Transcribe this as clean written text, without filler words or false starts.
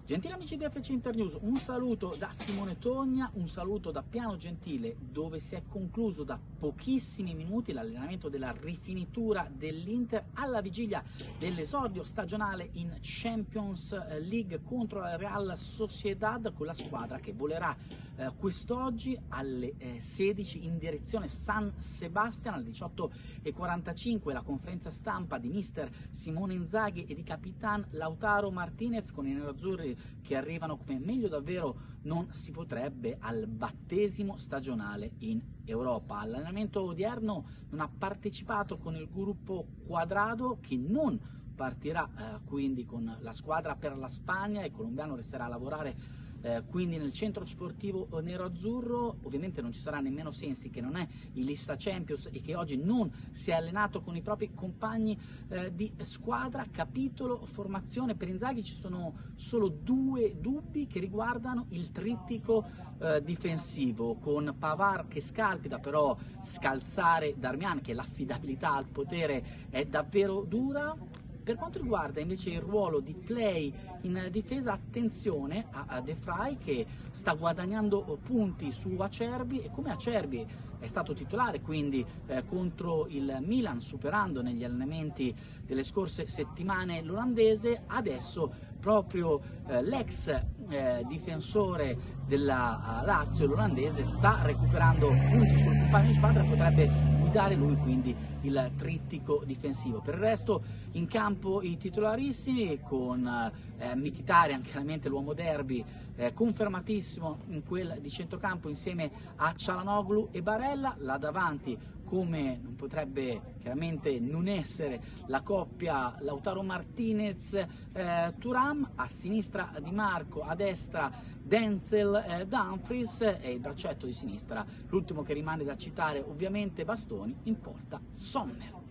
Gentili amici di FC Internews, un saluto da Simone Togna, un saluto da Piano Gentile, dove si è concluso da pochissimi minuti l'allenamento della rifinitura dell'Inter alla vigilia dell'esordio stagionale in Champions League contro la Real Sociedad, con la squadra che volerà quest'oggi alle 16 in direzione San Sebastian. Alle 18:45 la conferenza stampa di mister Simone Inzaghi e di capitan Lautaro Martinez, con i nerazzurri che arrivano come meglio davvero non si potrebbe al battesimo stagionale in Europa. All'allenamento odierno non ha partecipato con il gruppo Cuadrado, che non partirà quindi con la squadra per la Spagna. Il colombiano resterà a lavorare quindi nel centro sportivo nero-azzurro. Ovviamente non ci sarà nemmeno Sensi, che non è in lista Champions e che oggi non si è allenato con i propri compagni di squadra. Capitolo formazione per Inzaghi: ci sono solo due dubbi che riguardano il trittico difensivo, con Pavard che scalpita, però scalzare Darmian, che l'affidabilità al potere è davvero dura. Per quanto riguarda invece il ruolo di Play in difesa, attenzione a De Vrij, che sta guadagnando punti su Acerbi, e come Acerbi è stato titolare quindi contro il Milan, superando negli allenamenti delle scorse settimane l'olandese, adesso proprio l'ex difensore della Lazio, l'olandese, sta recuperando punti sul compagno di squadra e potrebbe guidare lui quindi il trittico difensivo. Per il resto in campo i titolarissimi, con Mkhitaryan, chiaramente l'uomo derby, confermatissimo in quel di centrocampo insieme a Çalhanoğlu e Barella. Là davanti, come non potrebbe chiaramente non essere, la coppia Lautaro Martinez Thuram, a sinistra Di Marco, a destra Denzel Dumfries, e il braccetto di sinistra, l'ultimo che rimane da citare ovviamente Bastoni, in porta Sommer.